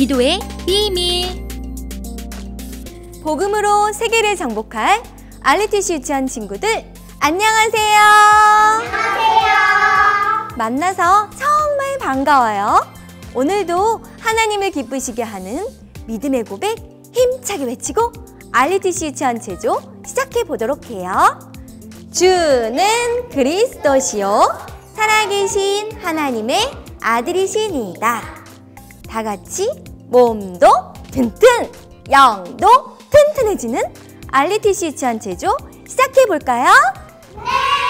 기도의 비밀. 복음으로 세계를 정복할 RTC 유치원 친구들, 안녕하세요. 안녕하세요. 만나서 정말 반가워요. 오늘도 하나님을 기쁘시게 하는 믿음의 고백 힘차게 외치고 RTC 유치원 제조 시작해 보도록 해요. 주는 그리스도시요 살아계신 하나님의 아들이시니이다. 다 같이 몸도 튼튼, 영도 튼튼해지는 RTC 유치원 제조 시작해 볼까요? 네!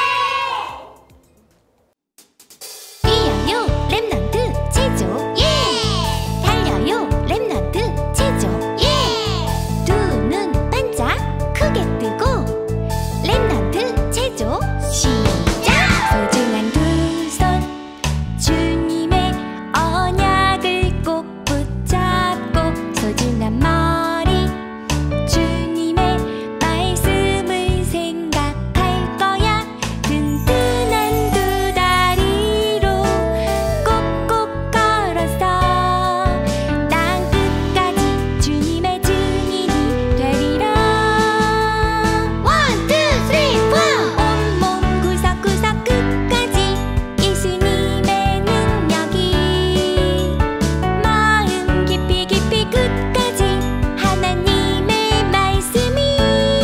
뛰어요 랩넌트 제조 예! 달려요 랩넌트 제조 예! 두 눈 반짝 크게 뜨고 랩넌트 제조 시작! 소중한 두 손 주님의 언약을 꼭 붙잡고 소중한 머리 주님의 말씀을 생각할 거야. 든든한 두 다리로 꼭꼭 걸어서 땅 끝까지 주님의 증인이 되리라. 원, 투, 쓰리, 포! 온몸 구석구석 끝까지 예수님의 능력이 마음 깊이 깊이 끝까지 하나님의 말씀이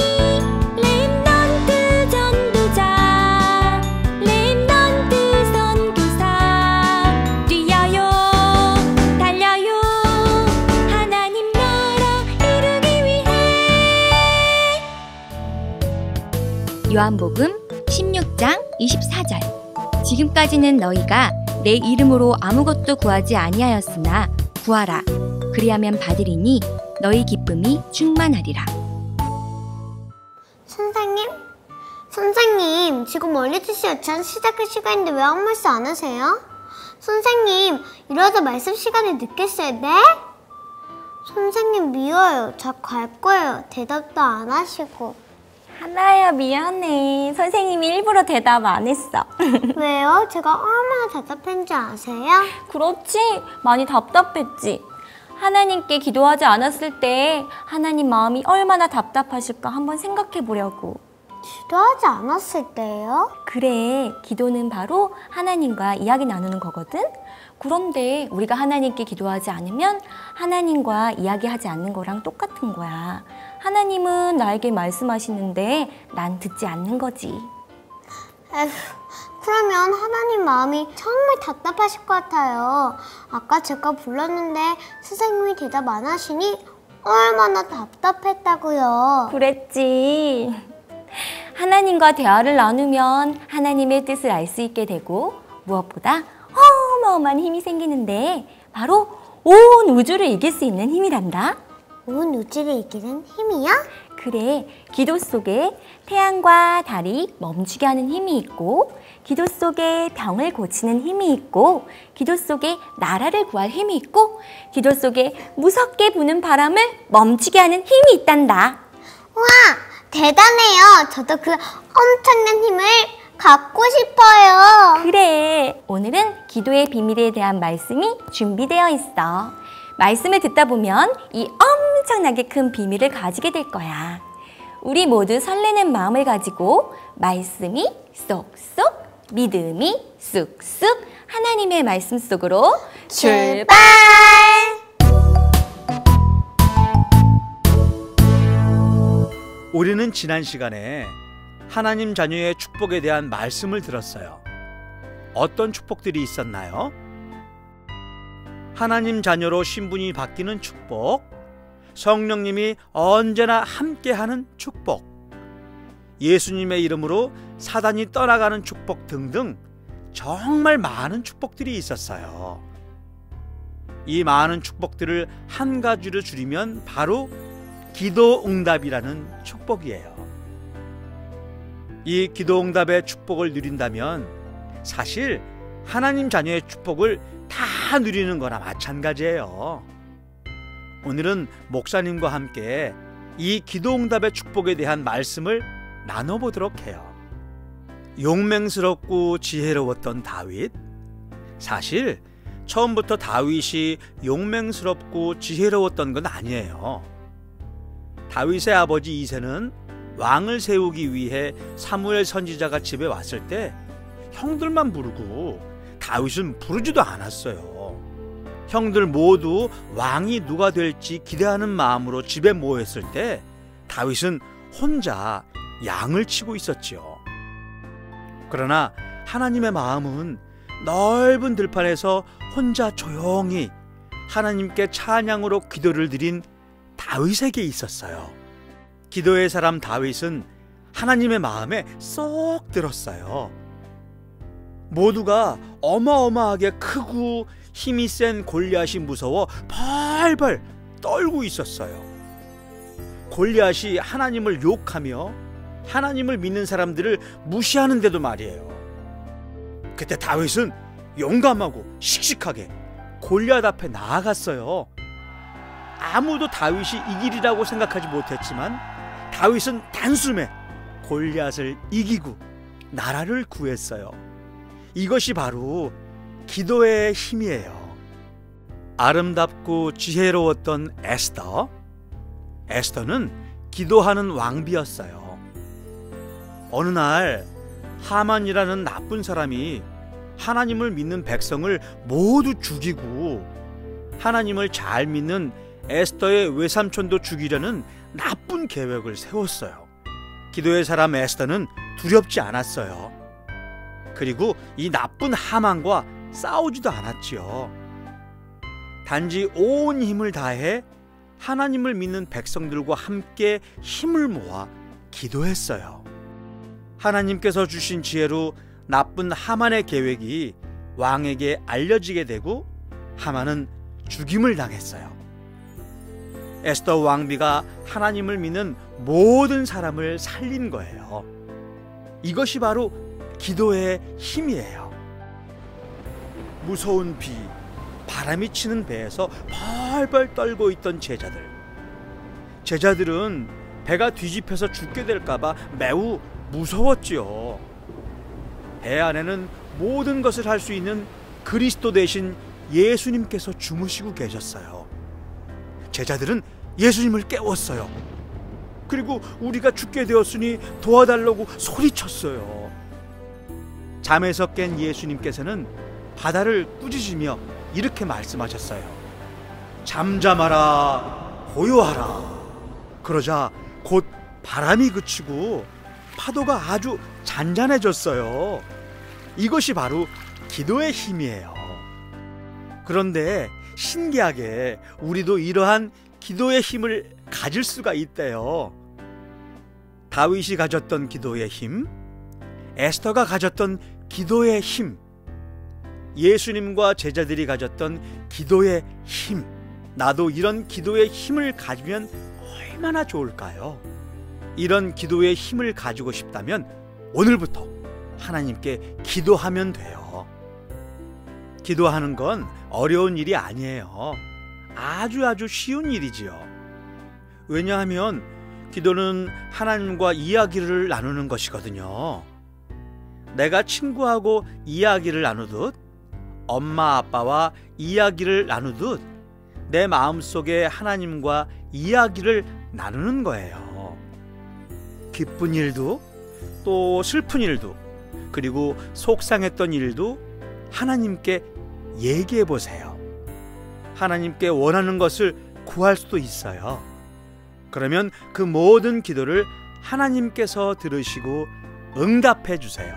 랩넌트 전도자 랩넌트 선교사 뛰어요 달려요 하나님 나라 이루기 위해. 요한복음 16장 24절. 지금까지는 너희가 내 이름으로 아무것도 구하지 아니하였으나 구하라. 그리하면 받으리니 너희 기쁨이 충만하리라. 선생님, 지금 RTC 유치원 시작할 시간인데 왜 아무 말씀 안 하세요? 선생님, 이러다 말씀 시간에 늦겠어요, 네? 선생님 미워요. 자꾸 갈 거예요. 대답도 안 하시고. 하나야, 미안해. 선생님이 일부러 대답 안 했어. 왜요? 제가 얼마나 답답한지 아세요? 그렇지? 많이 답답했지. 하나님께 기도하지 않았을 때 하나님 마음이 얼마나 답답하실까 한번 생각해 보려고. 기도하지 않았을 때요? 그래, 기도는 바로 하나님과 이야기 나누는 거거든? 그런데 우리가 하나님께 기도하지 않으면 하나님과 이야기하지 않는 거랑 똑같은 거야. 하나님은 나에게 말씀하시는데 난 듣지 않는 거지. 에휴, 그러면 하나님 마음이 정말 답답하실 것 같아요. 아까 제가 불렀는데 선생님이 대답 안 하시니 얼마나 답답했다고요. 그랬지. 하나님과 대화를 나누면 하나님의 뜻을 알 수 있게 되고 무엇보다 어마어마한 힘이 생기는데 바로 온 우주를 이길 수 있는 힘이란다. 온 우주를 이기는 힘이요? 그래, 기도 속에 태양과 달이 멈추게 하는 힘이 있고 기도 속에 병을 고치는 힘이 있고 기도 속에 나라를 구할 힘이 있고 기도 속에 무섭게 부는 바람을 멈추게 하는 힘이 있단다. 우와, 대단해요. 저도 그 엄청난 힘을 갖고 싶어요. 그래, 오늘은 기도의 비밀에 대한 말씀이 준비되어 있어. 말씀을 듣다 보면 이 엄청나게 큰 비밀을 가지게 될 거야. 우리 모두 설레는 마음을 가지고 말씀이 쏙쏙, 믿음이 쑥쑥 하나님의 말씀 속으로 출발! 우리는 지난 시간에 하나님 자녀의 축복에 대한 말씀을 들었어요. 어떤 축복들이 있었나요? 하나님 자녀로 신분이 바뀌는 축복, 성령님이 언제나 함께하는 축복, 예수님의 이름으로 사단이 떠나가는 축복 등등 정말 많은 축복들이 있었어요. 이 많은 축복들을 한 가지로 줄이면 바로 기도응답이라는 축복이에요. 이 기도응답의 축복을 누린다면 사실 하나님 자녀의 축복을 다 누리는 거나 마찬가지예요. 오늘은 목사님과 함께 이 기도응답의 축복에 대한 말씀을 나눠보도록 해요. 용맹스럽고 지혜로웠던 다윗, 사실 처음부터 다윗이 용맹스럽고 지혜로웠던 건 아니에요. 다윗의 아버지 이새는 왕을 세우기 위해 사무엘 선지자가 집에 왔을 때 형들만 부르고 다윗은 부르지도 않았어요. 형들 모두 왕이 누가 될지 기대하는 마음으로 집에 모였을 때 다윗은 혼자 양을 치고 있었지요. 그러나 하나님의 마음은 넓은 들판에서 혼자 조용히 하나님께 찬양으로 기도를 드린 다윗에게 있었어요. 기도의 사람 다윗은 하나님의 마음에 쏙 들었어요. 모두가 어마어마하게 크고 힘이 센 골리앗이 무서워 벌벌 떨고 있었어요. 골리앗이 하나님을 욕하며 하나님을 믿는 사람들을 무시하는데도 말이에요. 그때 다윗은 용감하고 씩씩하게 골리앗 앞에 나아갔어요. 아무도 다윗이 이기리라고 생각하지 못했지만 다윗은 단숨에 골리앗을 이기고 나라를 구했어요. 이것이 바로 기도의 힘이에요. 아름답고 지혜로웠던 에스더는 기도하는 왕비였어요. 어느 날 하만이라는 나쁜 사람이 하나님을 믿는 백성을 모두 죽이고 하나님을 잘 믿는 에스더의 외삼촌도 죽이려는 나쁜 계획을 세웠어요. 기도의 사람 에스더는 두렵지 않았어요. 그리고 이 나쁜 하만과 싸우지도 않았지요. 단지 온 힘을 다해 하나님을 믿는 백성들과 함께 힘을 모아 기도했어요. 하나님께서 주신 지혜로 나쁜 하만의 계획이 왕에게 알려지게 되고 하만은 죽임을 당했어요. 에스더 왕비가 하나님을 믿는 모든 사람을 살린 거예요. 이것이 바로 기도의 힘이에요. 무서운 비, 바람이 치는 배에서 벌벌 떨고 있던 제자들은 배가 뒤집혀서 죽게 될까봐 매우 무서웠지요. 배 안에는 모든 것을 할 수 있는 그리스도 대신 예수님께서 주무시고 계셨어요. 제자들은 예수님을 깨웠어요. 그리고 우리가 죽게 되었으니 도와달라고 소리쳤어요. 잠에서 깬 예수님께서는 바다를 꾸짖으며 이렇게 말씀하셨어요. 잠잠하라, 고요하라. 그러자 곧 바람이 그치고 파도가 아주 잔잔해졌어요. 이것이 바로 기도의 힘이에요. 그런데 신기하게 우리도 이러한 기도의 힘을 가질 수가 있대요. 다윗이 가졌던 기도의 힘, 에스더가 가졌던 기도의 힘, 예수님과 제자들이 가졌던 기도의 힘, 나도 이런 기도의 힘을 가지면 얼마나 좋을까요? 이런 기도의 힘을 가지고 싶다면 오늘부터 하나님께 기도하면 돼요. 기도하는 건 어려운 일이 아니에요. 아주 쉬운 일이지요. 왜냐하면 기도는 하나님과 이야기를 나누는 것이거든요. 내가 친구하고 이야기를 나누듯, 엄마 아빠와 이야기를 나누듯 내 마음속에 하나님과 이야기를 나누는 거예요. 기쁜 일도 또 슬픈 일도 그리고 속상했던 일도 하나님께 얘기해 보세요. 하나님께 원하는 것을 구할 수도 있어요. 그러면 그 모든 기도를 하나님께서 들으시고 응답해 주세요.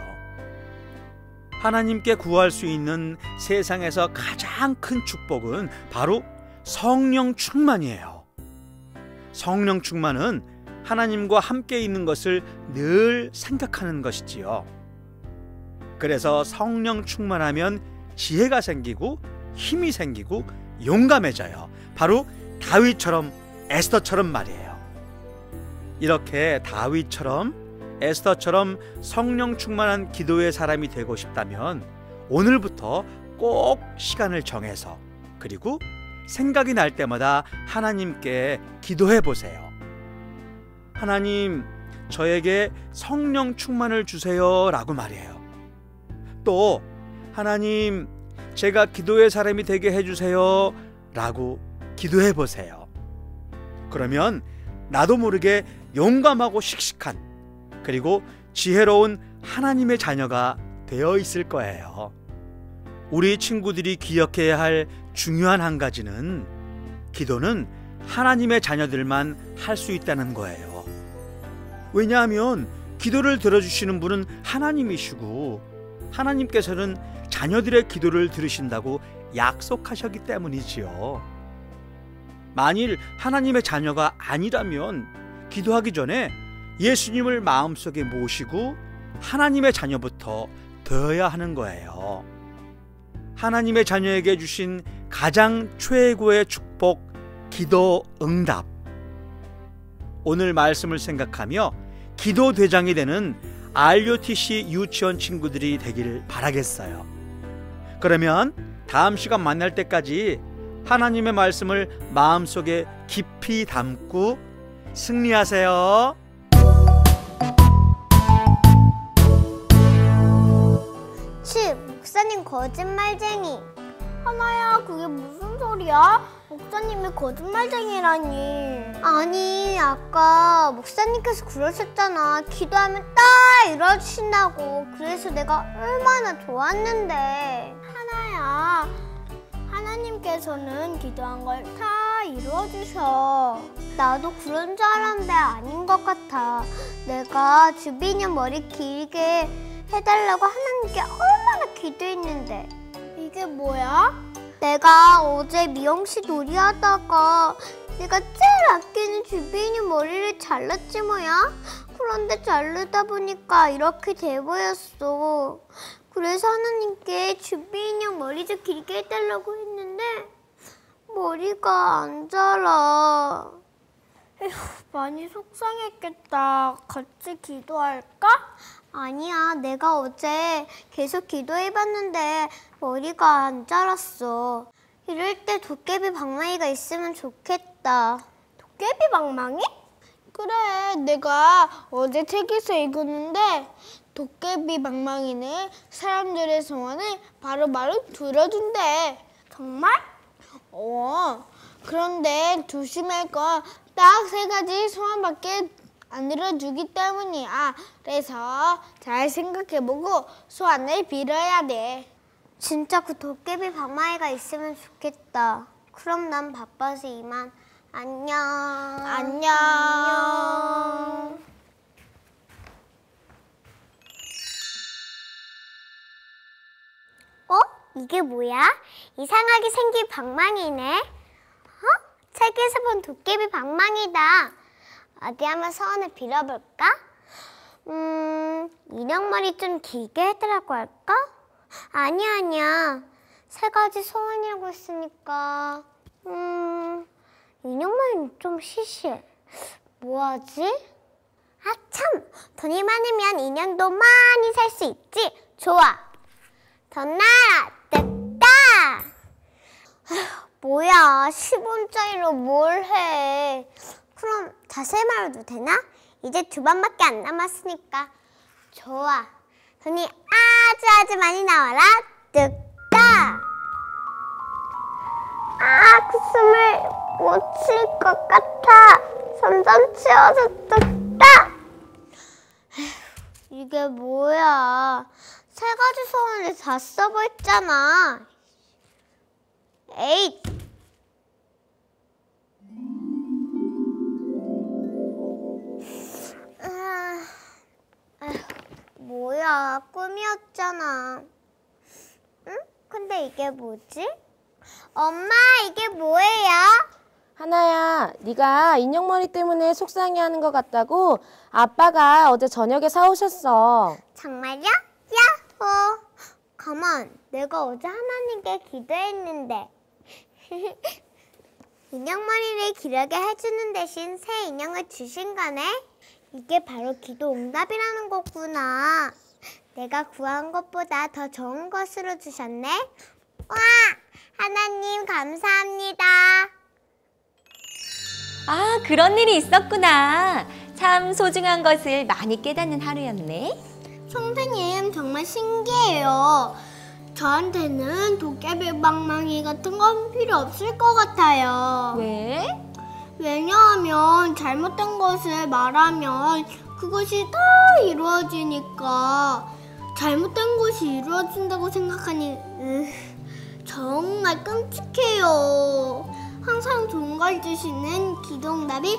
하나님께 구할 수 있는 세상에서 가장 큰 축복은 바로 성령 충만이에요. 성령 충만은 하나님과 함께 있는 것을 늘 생각하는 것이지요. 그래서 성령 충만하면 지혜가 생기고 힘이 생기고 용감해져요. 바로 다윗처럼 에스더처럼 말이에요. 이렇게 다윗처럼 에스더처럼 성령 충만한 기도의 사람이 되고 싶다면 오늘부터 꼭 시간을 정해서 그리고 생각이 날 때마다 하나님께 기도해 보세요. 하나님, 저에게 성령 충만을 주세요 라고 말해요. 또 하나님, 제가 기도의 사람이 되게 해주세요 라고 기도해 보세요. 그러면 나도 모르게 용감하고 씩씩한, 그리고 지혜로운 하나님의 자녀가 되어 있을 거예요. 우리 친구들이 기억해야 할 중요한 한 가지는, 기도는 하나님의 자녀들만 할 수 있다는 거예요. 왜냐하면 기도를 들어주시는 분은 하나님이시고, 하나님께서는 자녀들의 기도를 들으신다고 약속하셨기 때문이지요. 만일 하나님의 자녀가 아니라면 기도하기 전에 예수님을 마음속에 모시고 하나님의 자녀부터 되어야 하는 거예요. 하나님의 자녀에게 주신 가장 최고의 축복, 기도 응답. 오늘 말씀을 생각하며 기도 대장이 되는 RUTC 유치원 친구들이 되길 바라겠어요. 그러면 다음 시간 만날 때까지 하나님의 말씀을 마음속에 깊이 담고 승리하세요. 목사님 거짓말쟁이. 하나야, 그게 무슨 소리야? 목사님이 거짓말쟁이라니. 아니, 아까 목사님께서 그러셨잖아. 기도하면 딱 이루어주신다고. 그래서 내가 얼마나 좋았는데. 하나야, 하나님께서는 기도한 걸 다 이루어주셔. 나도 그런 줄 알았는데 아닌 것 같아. 내가 주빈이 머리 길게 해달라고 하나님께 얼마나 기도했는데. 이게 뭐야? 내가 어제 미용실 놀이하다가 내가 제일 아끼는 주빈이 머리를 잘랐지 뭐야. 그런데 자르다 보니까 이렇게 돼버렸어. 그래서 하나님께 주빈이 형 머리 좀 길게 해달라고 했는데 머리가 안 자라. 에휴, 많이 속상했겠다. 같이 기도할까? 아니야, 내가 어제 계속 기도해봤는데 머리가 안 자랐어. 이럴 때 도깨비 방망이가 있으면 좋겠다. 도깨비 방망이? 그래, 내가 어제 책에서 읽었는데 도깨비 방망이는 사람들의 소원을 바로바로 들어준대. 정말? 그런데 조심할 건 딱 3가지 소원밖에 안 들어주기 때문이야. 그래서 잘 생각해보고 소원을 빌어야 돼. 진짜 그 도깨비 방망이가 있으면 좋겠다. 그럼 난 바빠서 이만. 안녕. 안녕. 이게 뭐야? 이상하게 생긴 방망이네. 책에서 본 도깨비 방망이다. 어디 한번 소원을 빌어볼까? 인형머리 좀 길게 해달라고 할까? 아니야. 3가지 소원이라고 했으니까 인형머리는 좀 시시해. 뭐하지? 아 참! 돈이 많으면 인형도 많이 살 수 있지. 좋아. 돈 나라 됐다. 뭐야, 10원짜리로 뭘 해. 그럼 자세히 말해도 되나? 이제 2번밖에 안 남았으니까. 좋아. 돈이 아주 많이 나와라. 뚝딱. 그 숨을 못 쉴 것 같아. 점점 치워서 뚝딱. 이게 뭐야. 3가지 소원을 다 써버렸잖아. 에잇. 뭐야, 꿈이었잖아. 응? 근데 이게 뭐지? 엄마, 이게 뭐예요? 하나야, 네가 인형머리 때문에 속상해하는 것 같다고 아빠가 어제 저녁에 사오셨어. 정말요? 야호! 가만, 내가 어제 하나님께 기도했는데 인형머리를 기르게 해주는 대신 새 인형을 주신 거네? 이게 바로 기도 응답이라는 거구나. 내가 구한 것보다 더 좋은 것으로 주셨네? 와! 하나님 감사합니다. 그런 일이 있었구나. 참 소중한 것을 많이 깨닫는 하루였네. 선생님, 정말 신기해요. 저한테는 도깨비 방망이 같은 건 필요 없을 것 같아요. 왜? 왜냐하면 잘못된 것을 말하면 그것이 다 이루어지니까 잘못된 것이 이루어진다고 생각하니 정말 끔찍해요. 항상 좋은 걸 주시는 기도응답이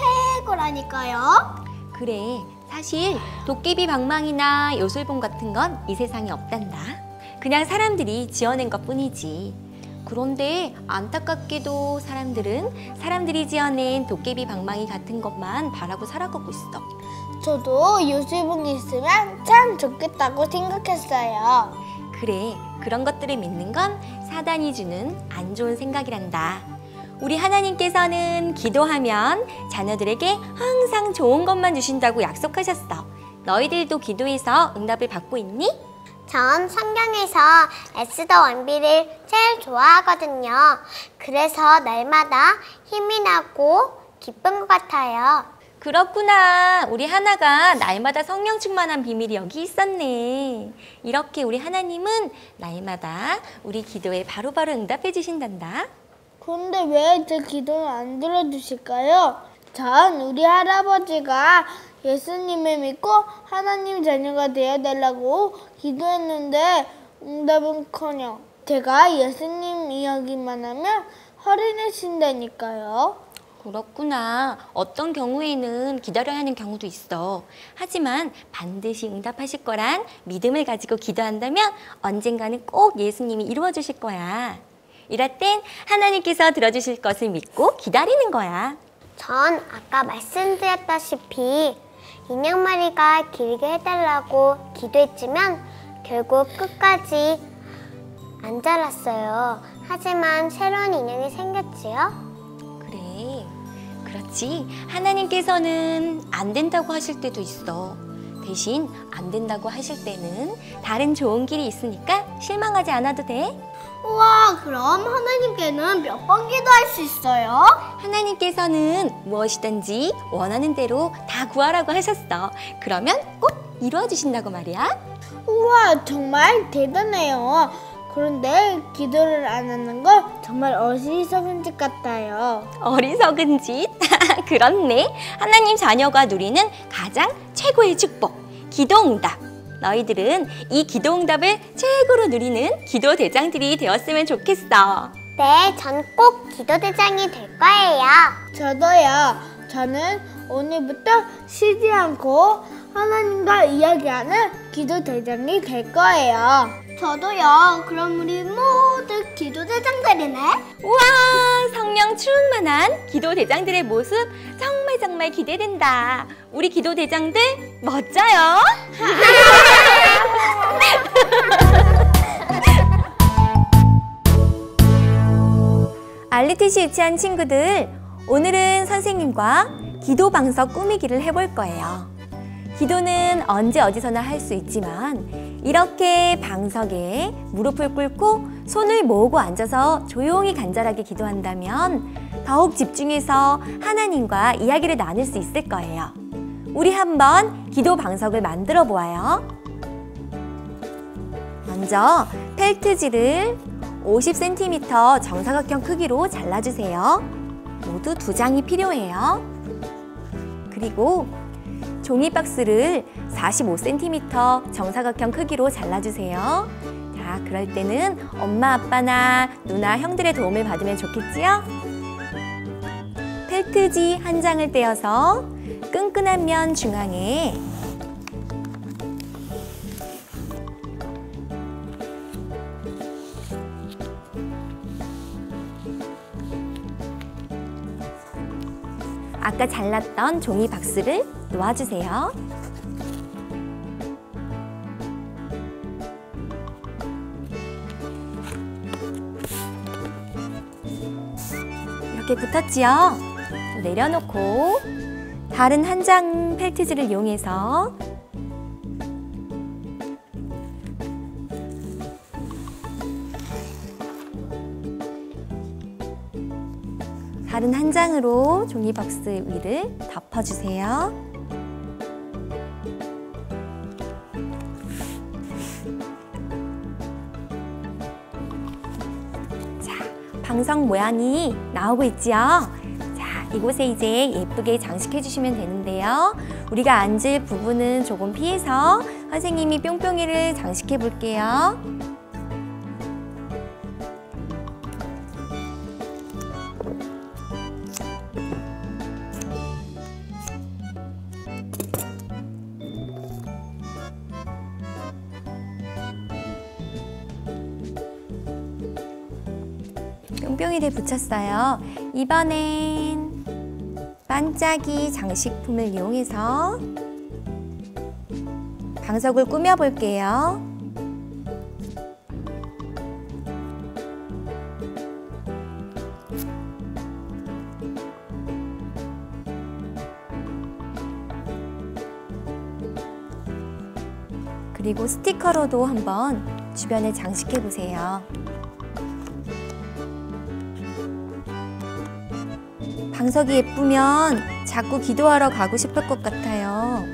최고라니까요. 그래, 사실 도깨비 방망이나 요술봉 같은 건 이 세상에 없단다. 그냥 사람들이 지어낸 것뿐이지. 그런데 안타깝게도 사람들은 사람들이 지어낸 도깨비 방망이 같은 것만 바라고 살아가고 있어. 저도 요술봉이 있으면 참 좋겠다고 생각했어요. 그래, 그런 것들을 믿는 건 사단이 주는 안 좋은 생각이란다. 우리 하나님께서는 기도하면 자녀들에게 항상 좋은 것만 주신다고 약속하셨어. 너희들도 기도해서 응답을 받고 있니? 전 성경에서 에스더 왕비를 제일 좋아하거든요. 그래서 날마다 힘이 나고 기쁜 것 같아요. 그렇구나. 우리 하나가 날마다 성령 충만한 비밀이 여기 있었네. 이렇게 우리 하나님은 날마다 우리 기도에 바로바로 응답해 주신단다. 근데 왜 제 기도를 안 들어주실까요? 전 우리 할아버지가 예수님을 믿고 하나님 자녀가 되어달라고 기도했는데 응답은커녕 제가 예수님 이야기만 하면 화를 내신다니까요. 그렇구나. 어떤 경우에는 기다려야 하는 경우도 있어. 하지만 반드시 응답하실 거란 믿음을 가지고 기도한다면 언젠가는 꼭 예수님이 이루어 주실 거야. 이럴 땐 하나님께서 들어주실 것을 믿고 기다리는 거야. 전 아까 말씀드렸다시피 인형머리가 길게 해달라고 기도했지만 결국 끝까지 안 자랐어요. 하지만 새로운 인형이 생겼지요. 그래, 그렇지. 하나님께서는 안 된다고 하실 때도 있어. 대신 안 된다고 하실 때는 다른 좋은 길이 있으니까 실망하지 않아도 돼. 우와, 그럼 하나님께는 몇 번 기도할 수 있어요? 하나님께서는 무엇이든지 원하는 대로 다 구하라고 하셨어. 그러면 꼭 이루어 주신다고 말이야. 우와, 정말 대단해요. 그런데 기도를 안 하는 건 정말 어리석은 짓 같아요. 어리석은 짓? 그렇네. 하나님 자녀가 누리는 가장 최고의 축복, 기도응답. 너희들은 이 기도응답을 최고로 누리는 기도대장들이 되었으면 좋겠어. 네, 전 꼭 기도대장이 될 거예요. 저도요. 저는 오늘부터 쉬지 않고 하나님과 이야기하는 기도대장이 될 거예요. 저도요. 그럼 우리 모두 기도대장들이네. 우와, 성령 충만한 기도대장들의 모습 정말 기대된다. 우리 기도대장들 멋져요. 알리티시 유치한 친구들, 오늘은 선생님과 기도 방석 꾸미기를 해볼 거예요. 기도는 언제 어디서나 할 수 있지만 이렇게 방석에 무릎을 꿇고 손을 모으고 앉아서 조용히 간절하게 기도한다면 더욱 집중해서 하나님과 이야기를 나눌 수 있을 거예요. 우리 한번 기도 방석을 만들어 보아요. 먼저 펠트지를 50cm 정사각형 크기로 잘라주세요. 모두 2장이 필요해요. 그리고 종이박스를 45cm 정사각형 크기로 잘라주세요. 자, 그럴 때는 엄마, 아빠나 누나, 형들의 도움을 받으면 좋겠지요? 펠트지 한 장을 떼어서 끈끈한 면 중앙에 아까 잘랐던 종이 박스를 놓아주세요. 이렇게 붙었지요? 내려놓고 다른 한 장 펠트지를 이용해서 다른 한 장으로 종이박스 위를 덮어주세요. 방석 모양이 나오고 있지요? 자, 이곳에 이제 예쁘게 장식해 주시면 되는데요. 우리가 앉을 부분은 조금 피해서 선생님이 뿅뿅이를 장식해 볼게요. 뿅뿅이를 붙였어요. 이번엔 반짝이 장식품을 이용해서 방석을 꾸며 볼게요. 그리고 스티커로도 한번 주변에 장식해 보세요. 방석이 예쁘면 자꾸 기도하러 가고 싶을 것 같아요.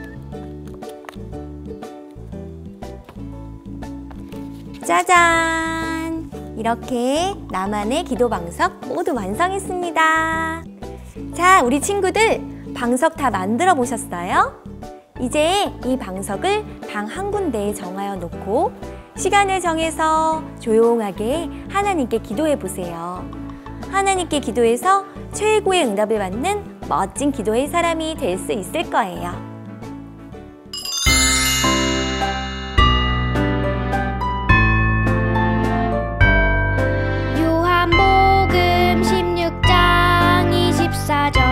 짜잔! 이렇게 나만의 기도 방석 모두 완성했습니다. 자, 우리 친구들 방석 다 만들어 보셨어요? 이제 이 방석을 방 한 군데에 정하여 놓고 시간을 정해서 조용하게 하나님께 기도해 보세요. 하나님께 기도해서 최고의 응답을 받는 멋진 기도의 사람이 될 수 있을 거예요. 요한복음 16장 24절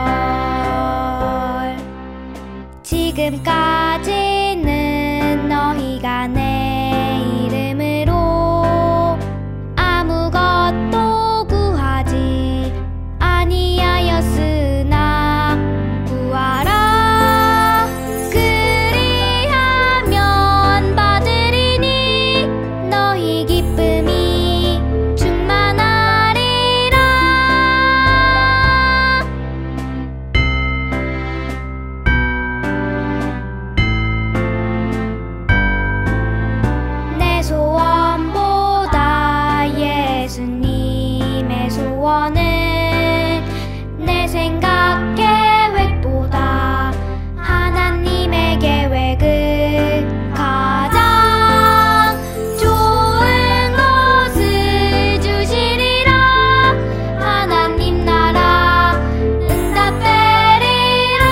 지금까지는 너희가 내 이름으로 아무것도 구하지 아니하였으나 구하라 그리하면 받으리니 너희 기쁨이 충만하리라. 내 소원보다 예수님의 소원을 내 생각 계획보다 하나님의 계획을 가장 좋은 것을 주시리라. 하나님 나라 응답되리라.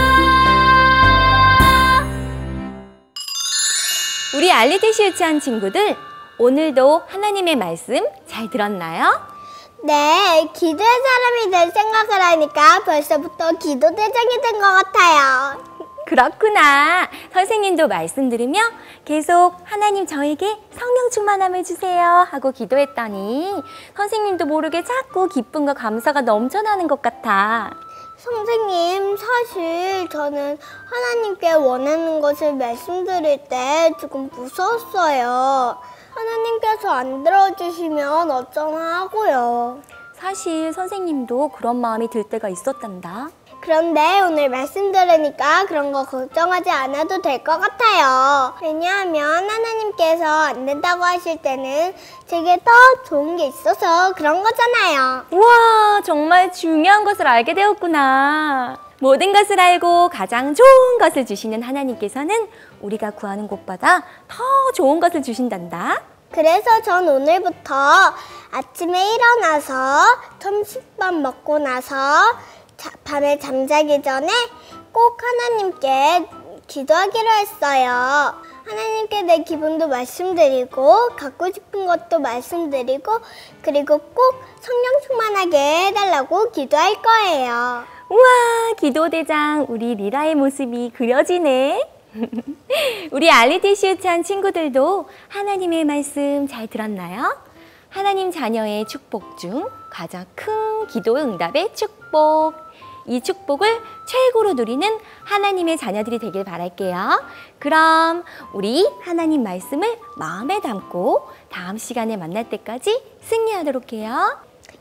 우리 알리티시 유치원 친구들, 오늘도 하나님의 말씀 잘 들었나요? 네, 기도의 사람이 될 생각을 하니까 벌써부터 기도 대장이 된 것 같아요. 그렇구나. 선생님도 말씀 들으며 계속 하나님 저에게 성령 충만함을 주세요 하고 기도했더니 선생님도 모르게 자꾸 기쁨과 감사가 넘쳐나는 것 같아. 선생님, 사실 저는 하나님께 원하는 것을 말씀드릴 때 조금 무서웠어요. 하나님께서 안 들어주시면 어쩌나 하고요. 사실 선생님도 그런 마음이 들 때가 있었단다. 그런데 오늘 말씀 들으니까 그런 거 걱정하지 않아도 될 것 같아요. 왜냐하면 하나님께서 안 된다고 하실 때는 제게 더 좋은 게 있어서 그런 거잖아요. 우와, 정말 중요한 것을 알게 되었구나. 모든 것을 알고 가장 좋은 것을 주시는 하나님께서는 우리가 구하는 것보다 더 좋은 것을 주신단다. 그래서 전 오늘부터 아침에 일어나서 점심밥 먹고 나서 밤에 잠자기 전에 꼭 하나님께 기도하기로 했어요. 하나님께 내 기분도 말씀드리고 갖고 싶은 것도 말씀드리고 그리고 꼭 성령 충만하게 해달라고 기도할 거예요. 우와, 기도대장 우리 리라의 모습이 그려지네. 우리 알리티시 유치원 친구들도 하나님의 말씀 잘 들었나요? 하나님 자녀의 축복 중 가장 큰 기도 응답의 축복. 이 축복을 최고로 누리는 하나님의 자녀들이 되길 바랄게요. 그럼 우리 하나님 말씀을 마음에 담고 다음 시간에 만날 때까지 승리하도록 해요.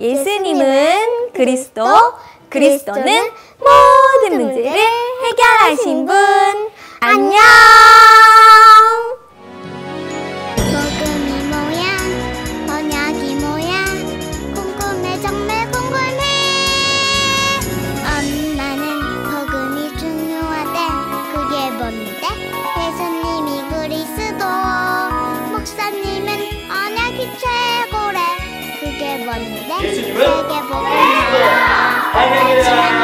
예수님은 그리스도, 그리스도는 모든 문제를 해결하신 분. 안녕! 복음이 뭐야? 번역이 뭐야? 궁금해 정말 예수님은 그리스도. 할렐루야.